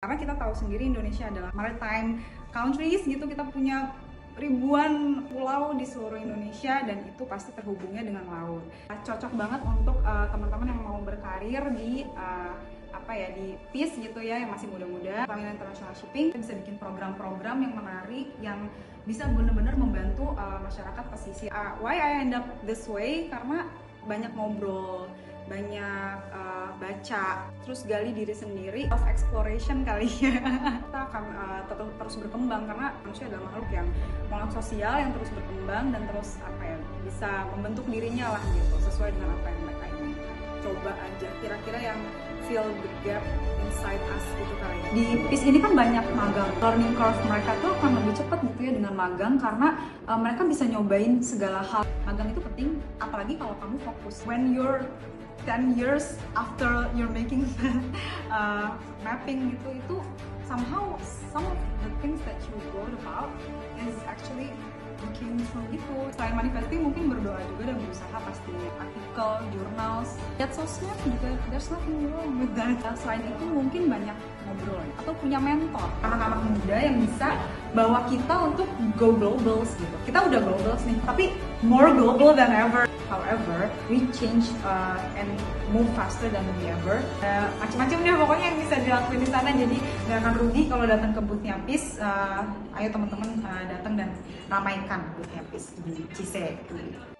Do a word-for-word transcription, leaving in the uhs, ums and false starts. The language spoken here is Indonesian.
Karena kita tahu sendiri Indonesia adalah maritime countries gitu, kita punya ribuan pulau di seluruh Indonesia dan itu pasti terhubungnya dengan laut. Cocok banget untuk uh, teman-teman yang mau berkarir di uh, apa ya di P I S gitu ya, yang masih muda-muda. Pertamina International Shipping kita bisa bikin program-program yang menarik yang bisa benar-benar membantu uh, masyarakat pesisir. Uh, why I end up this way? Karena banyak ngobrol, banyak uh, baca, terus gali diri sendiri, self exploration kali ya. Kita akan uh, tetap terus berkembang karena manusia adalah makhluk yang makhluk sosial yang terus berkembang dan terus apa ya bisa membentuk dirinya lah gitu sesuai dengan apa yang mereka inginkan. Coba aja kira-kira yang fill the gap inside us gitu kali ya. Di P I S ini kan banyak magang, learning curve mereka tuh akan lebih cepat gitu ya dengan magang karena uh, mereka bisa nyobain segala hal. Magang itu penting apalagi kalau kamu fokus. When you're ten years after you're making uh, mapping gitu, itu somehow some of the things that you wrote about is actually came through itu. Selain manifesting mungkin berdoa juga dan berusaha pastinya. Artikel, journals, lihat sosmed juga, there's nothing wrong with that. Selain itu mungkin banyak ngobrol atau punya mentor, anak-anak muda yang bisa bawa kita untuk go globals gitu. Kita udah globals nih, tapi more global than ever. However, we change uh, and move faster than we ever. Uh, macam-macam deh pokoknya yang bisa dilakuin di sana. Jadi nggak akan rugi kalau datang ke boothnya P I S. Uh, ayo teman-teman uh, datang dan ramaikan boothnya P I S di Cise.